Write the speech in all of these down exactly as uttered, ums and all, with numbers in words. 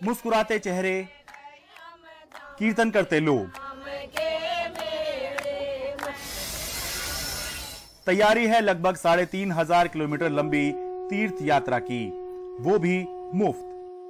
मुस्कुराते चेहरे, कीर्तन करते लोग। तैयारी है लगभग साढ़े तीन हजार किलोमीटर लंबी तीर्थ यात्रा की, वो भी मुफ्त।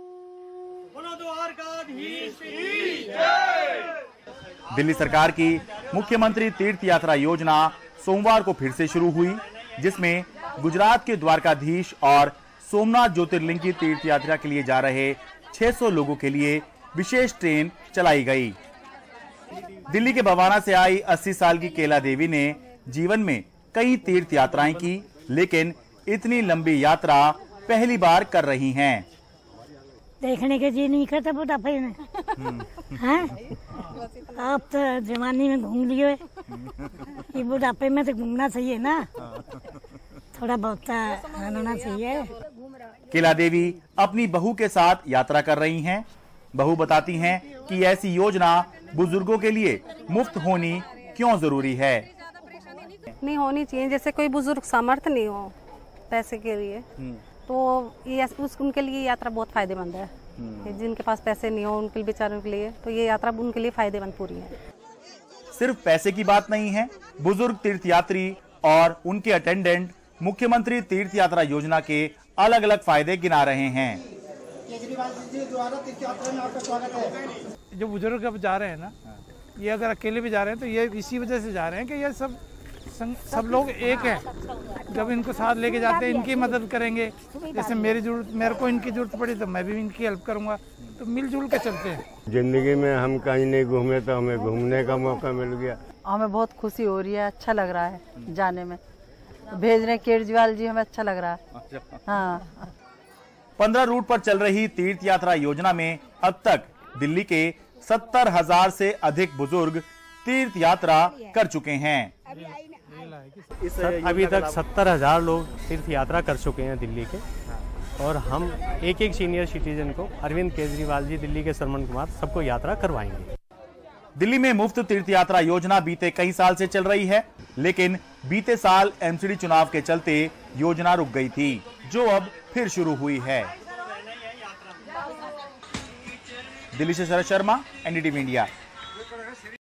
दिल्ली सरकार की मुख्यमंत्री तीर्थ यात्रा योजना सोमवार को फिर से शुरू हुई, जिसमें गुजरात के द्वारकाधीश और सोमनाथ ज्योतिर्लिंग की तीर्थ यात्रा के लिए जा रहे छह सौ लोगों के लिए विशेष ट्रेन चलाई गई। दिल्ली के बवाना से आई अस्सी साल की केला देवी ने जीवन में कई तीर्थ यात्राएं की, लेकिन इतनी लंबी यात्रा पहली बार कर रही हैं। देखने के जी नहीं करता बुढ़ापे में। हैं? आप तो जवानी में घूम लिए, ये बुढ़ापे में तो घूमना चाहिए ना, थोड़ा बहुत होना चाहिए। केला देवी अपनी बहू के साथ यात्रा कर रही हैं। बहू बताती हैं कि ऐसी योजना बुजुर्गों के लिए मुफ्त होनी क्यों जरूरी है। नहीं होनी चाहिए, जैसे कोई बुजुर्ग समर्थ नहीं हो पैसे के लिए, तो ये उस उनके लिए यात्रा बहुत फायदेमंद है। जिनके पास पैसे नहीं हो उनके बेचारों के लिए तो ये यात्रा उनके लिए फायदेमंद पूरी है। सिर्फ पैसे की बात नहीं है, बुजुर्ग तीर्थयात्री और उनके अटेंडेंट मुख्यमंत्री तीर्थ यात्रा योजना के अलग अलग फायदे गिना रहे हैं। केजरीवाल जी द्वारा तीर्थ यात्रा में आपका स्वागत है। जो बुजुर्ग अब जा रहे हैं ना, ये अगर अकेले भी जा रहे हैं तो ये इसी वजह से जा रहे हैं कि ये सब सब लोग एक हैं। जब इनको साथ लेके जाते हैं, इनकी मदद करेंगे। जैसे मेरी जरूरत मेरे को इनकी जरूरत पड़ी तो मैं भी इनकी हेल्प करूंगा, तो मिलजुल के चलते हैं। जिंदगी में हम कहीं नहीं घूमे तो हमें घूमने का मौका मिल गया। हमें बहुत खुशी हो रही है, अच्छा लग रहा है जाने में। भेज रहे केजरीवाल जी, हमें अच्छा लग रहा है। हाँ, पंद्रह रूट पर चल रही तीर्थ यात्रा योजना में अब तक दिल्ली के सत्तर हजार से अधिक बुजुर्ग तीर्थ यात्रा कर चुके हैं। अभी तक सत्तर हजार लोग तीर्थ यात्रा कर चुके हैं दिल्ली के, और हम एक एक सीनियर सिटीजन को, अरविंद केजरीवाल जी, दिल्ली के श्रवण कुमार, सबको यात्रा करवाएंगे। दिल्ली में मुफ्त तीर्थ यात्रा योजना बीते कई साल से चल रही है, लेकिन बीते साल एमसीडी चुनाव के चलते योजना रुक गई थी, जो अब फिर शुरू हुई है। दिल्ली से शरद शर्मा, एनडीटीवी इंडिया।